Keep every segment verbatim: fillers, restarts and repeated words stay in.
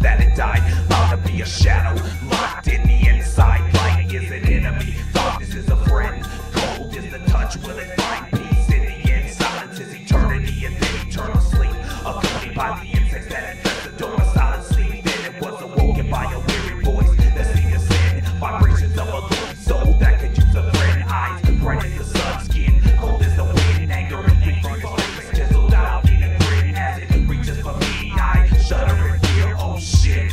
that it died. Bound to be a shadow, locked in the inside. Light is an enemy, darkness is a friend. Cold is the touch, will it find peace in the end? Silence is eternity and then eternal sleep, accompanied by the insects that infest the door of silent sleep. Then it was awoken by a weary voice that seemed to send vibrations of a lonely soul that could use a friend. Eyes bright as the sun, skin cold as the wind, anger and hate from his face chiseled out in a grin. As it reaches for me, I shudder and fear, oh shit.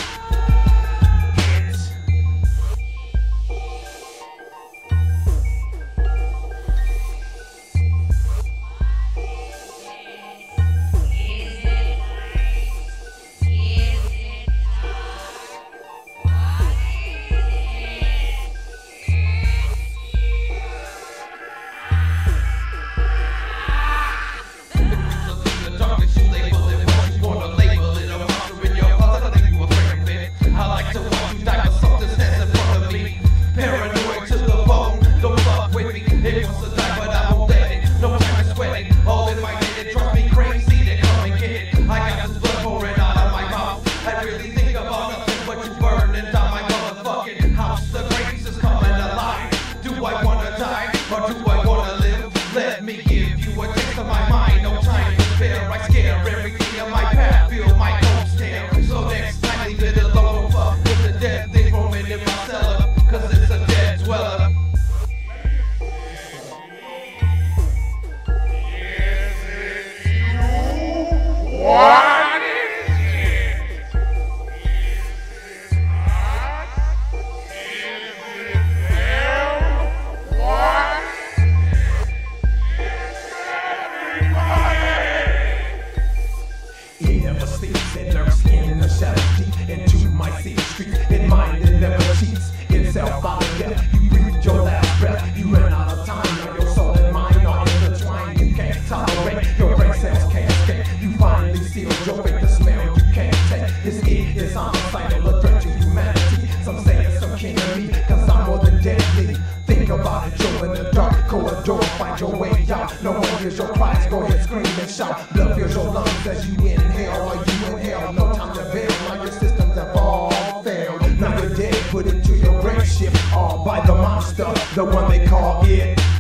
Into my city streets, in mind it never cheats. Itself by death, you breathe your last breath. You ran out of time, now your soul and mind are intertwined. You can't tolerate, your brain cells can't escape. You finally sealed your fate, the smell you can't take. This it is homicidal, a threat to humanity. Some say it's some king of me, cause I'm more than deadly. Think about it, Joe, in the dark corridor, find your way out. No one hears your cries, go ahead, scream and shout. Blood fills your lungs as you inhale, or you inhale. No time to bail, now your systems have all failed. Now you're dead, put into your grave ship, all by the monster, the one they call it.